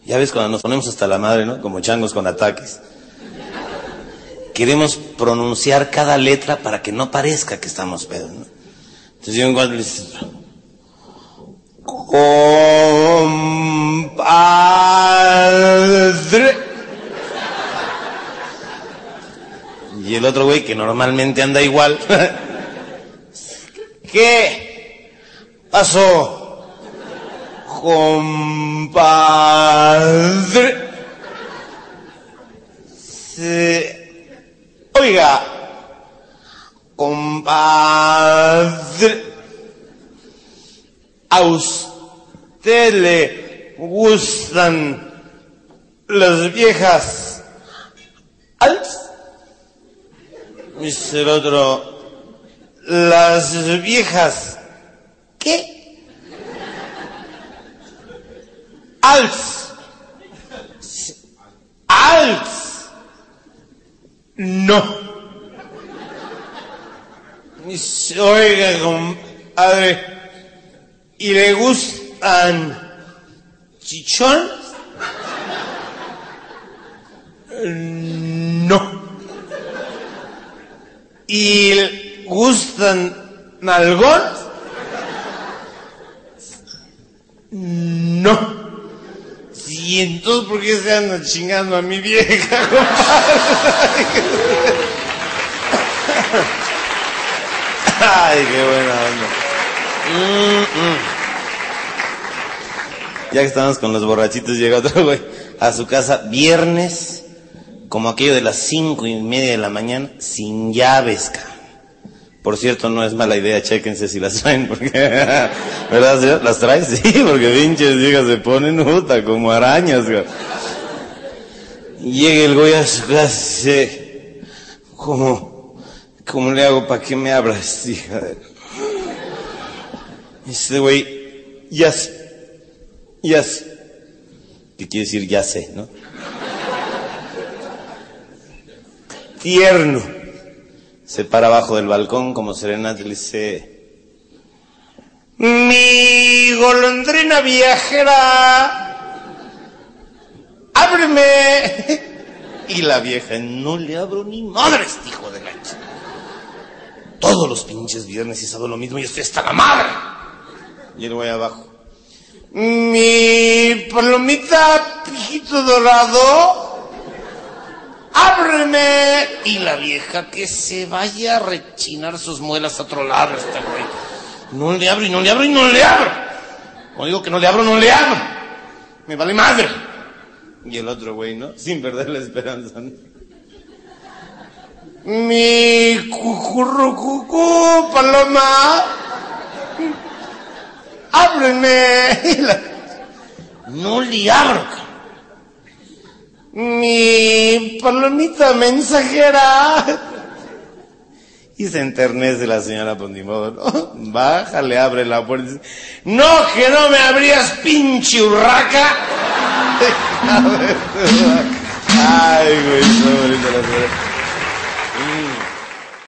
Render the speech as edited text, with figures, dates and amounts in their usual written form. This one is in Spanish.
Ya ves cuando nos ponemos hasta la madre, ¿no? Como changos con ataques. Queremos pronunciar cada letra para que no parezca que estamos pedos, ¿no? Entonces yo en cuanto le dice... Compadre. Y el otro güey, que normalmente anda igual... ¿Qué pasó, compadre? Oiga, compadre, ¿a usted le gustan las viejas altas? Dice el otro... Las viejas, ¿qué? Alts. Alts. No. Oiga, compadre, ¿y le gustan chichones? No. ¿Y gustan nalgones? No. Sí, entonces ¿por qué se anda chingando a mi vieja, Ay, qué buena onda. Ya que estamos con los borrachitos, llega otro güey a su casa viernes, como aquello de las 5:30 de la mañana, sin llaves, cabrón. Por cierto, no es mala idea, chéquense si las traen, porque... ¿Verdad, señor? ¿Las traes? Sí, porque pinches viejas se ponen, puta, como arañas, güey. Llega el güey a su casa y dice... ¿Cómo le hago para que me abras, hija de...? Dice, güey, ya sé. ¿Qué quiere decir ya sé, no? Tierno. Se para abajo del balcón como serenata y le dice... Mi golondrina viajera, ábreme. Y la vieja, no le abro ni madres, hijo de la chica. Todos los pinches viernes y sábado lo mismo y estoy hasta la madre. Y el güey abajo. Mi palomita, pijito dorado, ábreme. Y la vieja, que se vaya a rechinar sus muelas a otro lado este güey. No le abro y no le abro y no le abro. Como digo que no le abro, no le abro. Me vale madre. Y el otro güey, ¿no? Sin perder la esperanza, ¿no? Mi cucurrucucú, paloma, ábreme. No le abro. Mi palomita mensajera. Y se enternece la señora Pondimodo, ¿no? Bájale, abre la puerta y dice, no, que no me abrías, pinche urraca. Ay, güey, está bonita la señora.